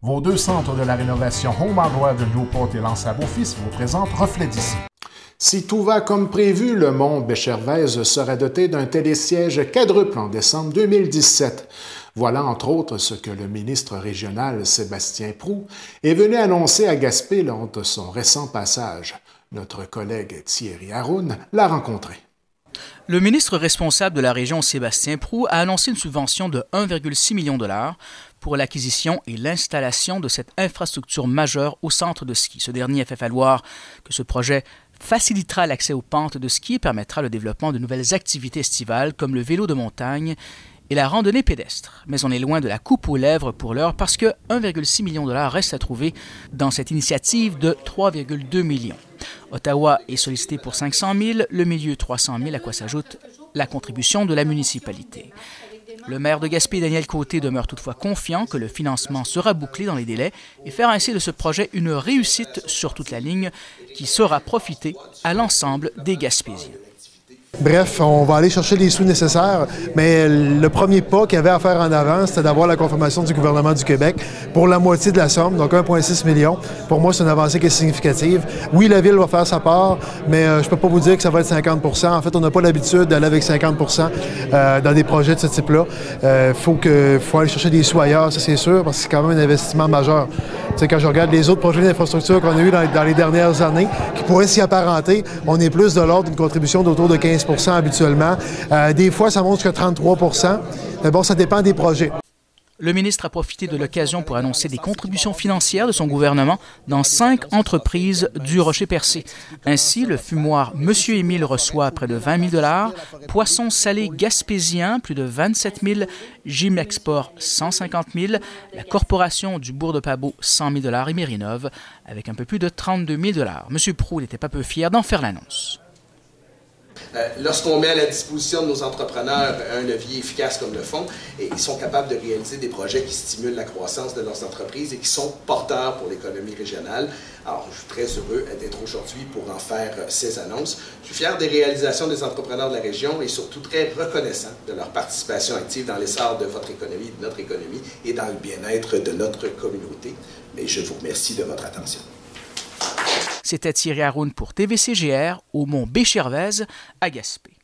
Vos deux centres de la rénovation Home Hardware de Newport et Lance à Beaufils vous présentent Reflet d'ici. Si tout va comme prévu, le mont Béchervaise sera doté d'un télésiège quadruple en décembre 2017. Voilà entre autres ce que le ministre régional Sébastien Proulx est venu annoncer à Gaspé lors de son récent passage. Notre collègue Thierry Haroun l'a rencontré. Le ministre responsable de la région, Sébastien Proulx, a annoncé une subvention de 1,6 million de dollars pour l'acquisition et l'installation de cette infrastructure majeure au centre de ski. Ce dernier a fait valoir que ce projet facilitera l'accès aux pentes de ski et permettra le développement de nouvelles activités estivales comme le vélo de montagne et la randonnée pédestre. Mais on est loin de la coupe aux lèvres pour l'heure parce que 1,6 million de dollars reste à trouver dans cette initiative de 3,2 millions. Ottawa est sollicité pour 500 000, le milieu 300 000, à quoi s'ajoute la contribution de la municipalité. Le maire de Gaspé, Daniel Côté, demeure toutefois confiant que le financement sera bouclé dans les délais et faire ainsi de ce projet une réussite sur toute la ligne qui saura profiter à l'ensemble des Gaspésiens. Bref, on va aller chercher les sous nécessaires, mais le premier pas qu'il y avait à faire en avant, c'était d'avoir la confirmation du gouvernement du Québec pour la moitié de la somme, donc 1,6 million. Pour moi, c'est une avancée qui est significative. Oui, la Ville va faire sa part, mais je ne peux pas vous dire que ça va être 50 %. En fait, on n'a pas l'habitude d'aller avec 50 % dans des projets de ce type-là. Faut aller chercher des sous ailleurs, ça c'est sûr, parce que c'est quand même un investissement majeur. Tu sais, quand je regarde les autres projets d'infrastructure qu'on a eu dans les dernières années, qui pourraient s'y apparenter, on est plus de l'ordre d'une contribution d'autour de 15 % habituellement. Des fois, ça monte jusqu'à 33 %. Mais bon, ça dépend des projets. Le ministre a profité de l'occasion pour annoncer des contributions financières de son gouvernement dans 5 entreprises du Rocher-Percé. Ainsi, le fumoir Monsieur Émile reçoit près de 20 000 $, Poissons salés Gaspésien, plus de 27 000 $, Gym Export, 150 000 $, la Corporation du Bourg de Pabot, 100 000 $ et Mérinov, avec un peu plus de 32 000 $. M. Proulx n'était pas peu fier d'en faire l'annonce. Lorsqu'on met à la disposition de nos entrepreneurs un levier efficace comme le fonds, ils sont capables de réaliser des projets qui stimulent la croissance de leurs entreprises et qui sont porteurs pour l'économie régionale. Alors, je suis très heureux d'être aujourd'hui pour en faire ces annonces. Je suis fier des réalisations des entrepreneurs de la région et surtout très reconnaissant de leur participation active dans l'essor de votre économie, de notre économie et dans le bien-être de notre communauté. Mais je vous remercie de votre attention. C'était Thierry Haroun pour TVCGR au mont Béchervaise à Gaspé.